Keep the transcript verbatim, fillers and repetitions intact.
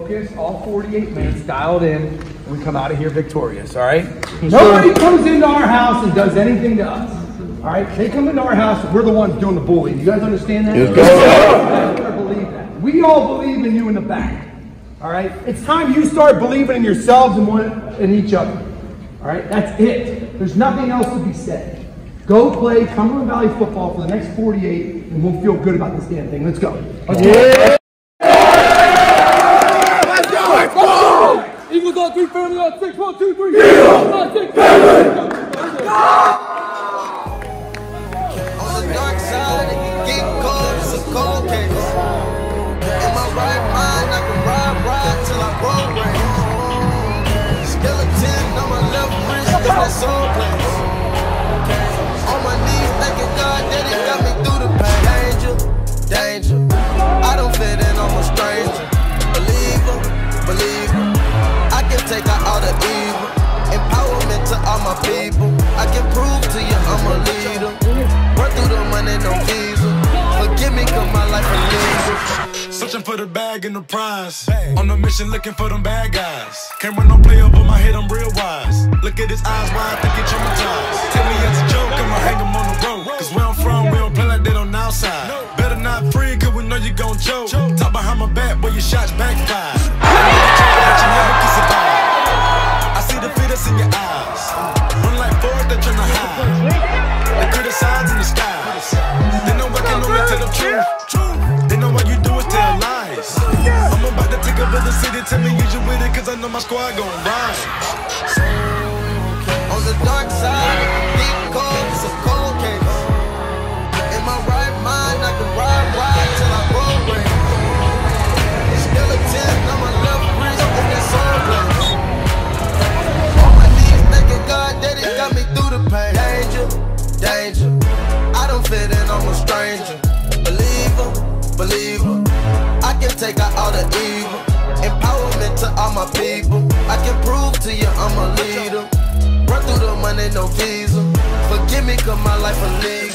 focused, all forty-eight minutes, dialed in, and we come out of here victorious, all right? Nobody comes into our house and does anything to us, all right? They come into our house, we're the ones doing the bullying. You guys understand that? Yes, you better believe that. We all believe in you in the back, all right? It's time you start believing in yourselves and one in each other, all right? That's it. There's nothing else to be said. Go play Cumberland Valley football for the next forty-eight, and we'll feel good about this damn thing. Let's go. Let's go. Yeah. Let's go. Let's go. Eagles on three, family on six. One, two, three. Eagles on six. Let's go. On the dark side, get cold, it's a cold case. In my right mind, I can ride, ride till I roll race. Skeleton on my left wrist, cause that's soul place. On my knees, thanking God that He got me through the pain. Danger, danger. I don't fit in, I'm a stranger. Believer, believer. I can take out all the evil. Empowerment to all my people. I can prove to you I'm a leader. Run through the money, no visa. Forgive me, cause my life is legal. Searching for the bag and the prize. On a mission looking for them bad guys. Can't run no play over my head, I'm real wise. Look at his eyes wide, think he traumatized. Take me as a joke, I'ma hang him on the road. Cause where I'm from, we don't play like that on the outside. Better not free, cause we know you gon' choke. Talk behind my back, where your shots backfire. But you never can survive. I see the fear that's in your eyes. Run like forest, they tryna hide. They criticize in the skies. They know I can only tell the truth. They know what you do is tell lies. I'm about to take over the city, tell me you with it, cause I know my squad gon' ride. On the dark side, deep cold, it's a cold case. In my right mind, I can ride, ride till I roll race. Skeleton on my left wrist, and that's soul place. On my knees, thanking God that He got me through the pain. Danger, danger. I don't fit in, I'm a stranger. Believer, believer. I can take out all the evil. Empowerment to all my people. I can prove to you I'm a leader. Run through the money, no visa. Forgive me, cause my life illegal.